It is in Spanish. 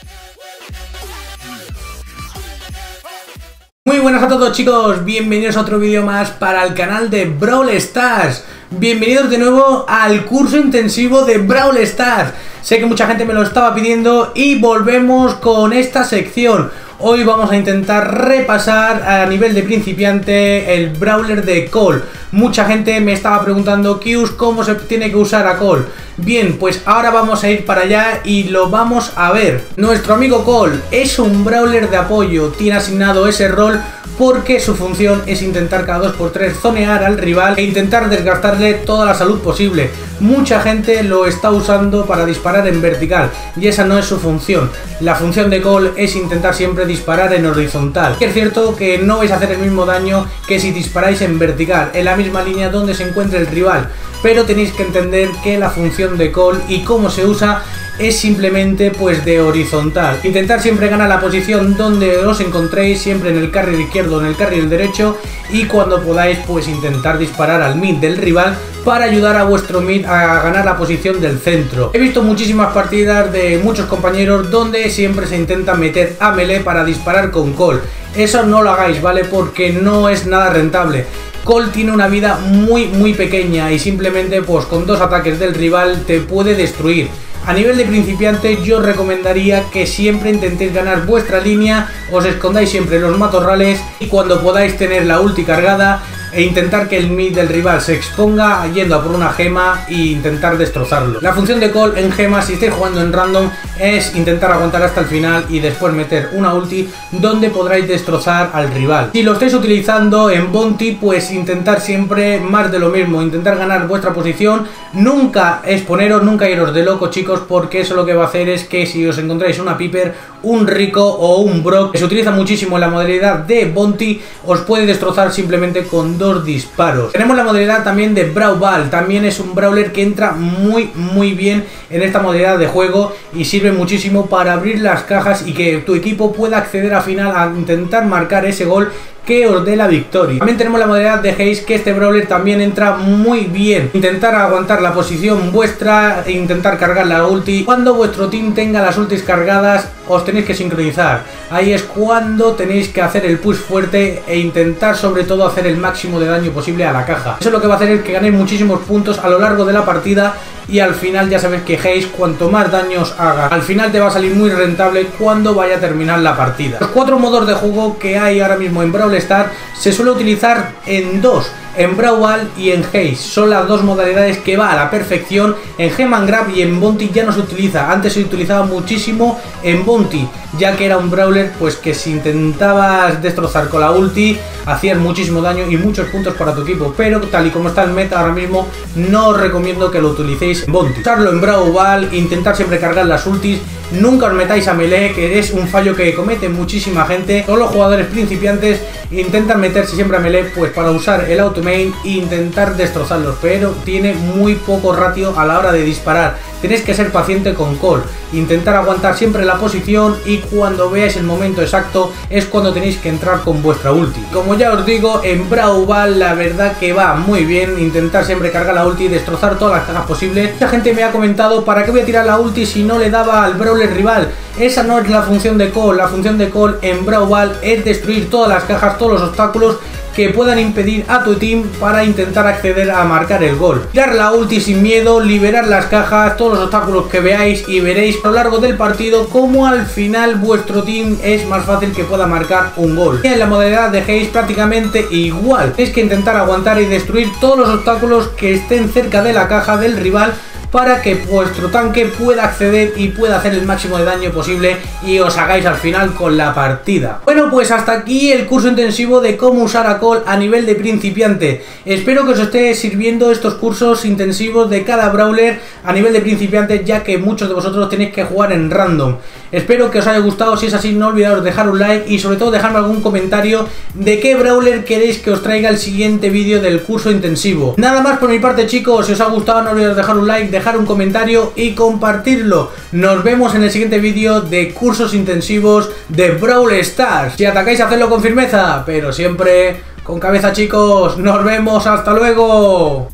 Muy buenas a todos chicos, bienvenidos a otro vídeo más para el canal de Brawl Stars. Bienvenidos de nuevo al curso intensivo de Brawl Stars. Sé que mucha gente me lo estaba pidiendo y volvemos con esta sección. Hoy vamos a intentar repasar a nivel de principiante el brawler de Colt. Mucha gente me estaba preguntando, Kius, ¿cómo se tiene que usar a Colt? Bien, pues ahora vamos a ir para allá y lo vamos a ver. Nuestro amigo Colt es un brawler de apoyo, tiene asignado ese rol porque su función es intentar cada 2×3 zonear al rival e intentar desgastarle toda la salud posible. Mucha gente lo está usando para disparar en vertical y esa no es su función. La función de Colt es intentar siempre disparar en horizontal. Es cierto que no vais a hacer el mismo daño que si disparáis en vertical, en la misma línea donde se encuentre el rival, pero tenéis que entender que la función de Colt y cómo se usa es simplemente pues de horizontal. Intentar siempre ganar la posición donde os encontréis, siempre en el carril izquierdo o en el carril derecho, y cuando podáis pues intentar disparar al mid del rival para ayudar a vuestro mid a ganar la posición del centro. He visto muchísimas partidas de muchos compañeros donde siempre se intenta meter a melee para disparar con Colt. Eso no lo hagáis, ¿vale? Porque no es nada rentable. Colt tiene una vida muy pequeña y simplemente pues con 2 ataques del rival te puede destruir. A nivel de principiante yo os recomendaría que siempre intentéis ganar vuestra línea, os escondáis siempre en los matorrales y cuando podáis tener la ulti cargada e intentar que el mid del rival se exponga yendo a por una gema e intentar destrozarlo. La función de Colt en gemas, si estáis jugando en random, es intentar aguantar hasta el final y después meter una ulti donde podráis destrozar al rival. Si lo estáis utilizando en bounty, pues intentar siempre más de lo mismo, intentar ganar vuestra posición, nunca exponeros, nunca iros de loco chicos, porque eso lo que va a hacer es que si os encontráis una Piper, un Rico o un Brock, que se utiliza muchísimo en la modalidad de bounty, os puede destrozar simplemente con 2 disparos. Tenemos la modalidad también de Brawl Ball, también es un brawler que entra muy bien en esta modalidad de juego y sirve muchísimo para abrir las cajas y que tu equipo pueda acceder al final a intentar marcar ese gol que os dé la victoria. También tenemos la modalidad de Haze, que este brawler también entra muy bien. Intentar aguantar la posición vuestra e intentar cargar la ulti. Cuando vuestro team tenga las ultis cargadas, os tenéis que sincronizar. Ahí es cuando tenéis que hacer el push fuerte e intentar sobre todo hacer el máximo de daño posible a la caja. Eso lo que va a hacer es que ganéis muchísimos puntos a lo largo de la partida y al final ya sabéis que Haze, cuanto más daños haga, al final te va a salir muy rentable cuando vaya a terminar la partida. Los 4 modos de juego que hay ahora mismo en Brawl Stars se suele utilizar en 2, en Brawl Ball y en Haze. Son las 2 modalidades que va a la perfección. En Gem and Grab y en Bounty ya no se utiliza. Antes se utilizaba muchísimo en Bounty, ya que era un brawler pues que si intentabas destrozar con la ulti hacías muchísimo daño y muchos puntos para tu equipo, pero tal y como está el meta ahora mismo no os recomiendo que lo utilicéis en Bounty. Usarlo en Brawl Ball, intentar siempre cargar las ultis, nunca os metáis a melee, que es un fallo que comete muchísima gente. Todos los jugadores principiantes intentan meterse siempre a melee pues para usar el auto main e intentar destrozarlos, pero tiene muy poco ratio a la hora de disparar. Tenéis que ser paciente con Colt, intentar aguantar siempre la posición y cuando veáis el momento exacto es cuando tenéis que entrar con vuestra ulti. Como ya os digo, en Brawl Ball la verdad que va muy bien intentar siempre cargar la ulti y destrozar todas las cajas posibles. Mucha gente me ha comentado, ¿para qué voy a tirar la ulti si no le daba al brawler rival? Esa no es la función de Colt. La función de Colt en Brawl Ball es destruir todas las cajas, todos los obstáculos que puedan impedir a tu team para intentar acceder a marcar el gol. Tirar la ulti sin miedo, liberar las cajas, todos los obstáculos que veáis y veréis a lo largo del partido cómo al final vuestro team es más fácil que pueda marcar un gol. Y en la modalidad de Haze prácticamente igual. Tenéis que intentar aguantar y destruir todos los obstáculos que estén cerca de la caja del rival para que vuestro tanque pueda acceder y pueda hacer el máximo de daño posible y os hagáis al final con la partida. Bueno, pues hasta aquí el curso intensivo de cómo usar a Colt a nivel de principiante. Espero que os esté sirviendo estos cursos intensivos de cada brawler a nivel de principiante, ya que muchos de vosotros tenéis que jugar en random. Espero que os haya gustado. Si es así, no olvidaros dejar un like y sobre todo dejarme algún comentario de qué brawler queréis que os traiga el siguiente vídeo del curso intensivo. Nada más por mi parte chicos, si os ha gustado no olvidéis dejar un like, dejar un comentario y compartirlo. Nos vemos en el siguiente vídeo de cursos intensivos de Brawl Stars. Si atacáis, hacedlo con firmeza, pero siempre con cabeza chicos. Nos vemos, hasta luego.